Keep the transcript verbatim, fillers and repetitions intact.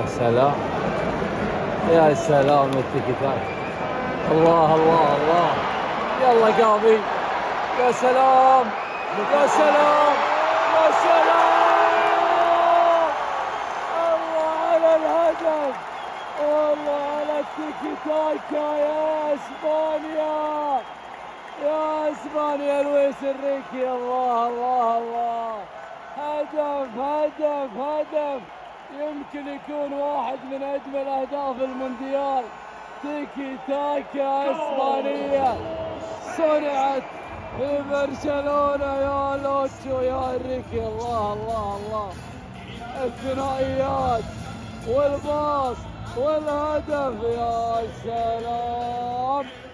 سلام، يا سلام التيكي تاك. الله الله الله، يلا قابي، يا سلام يا سلام يا سلام. الله على الهدف، الله على التيكي تاكا يا اسبانيا، يا اسبانيا لويس انريكي. الله الله الله، هدف هدف هدف، يمكن يكون واحد من اجمل اهداف المونديال. تيكي تاكا اسبانيه صنعت في برشلونه يا لوتشو يا انريكي. الله الله الله، الثنائيات والباص والهدف، يا سلام.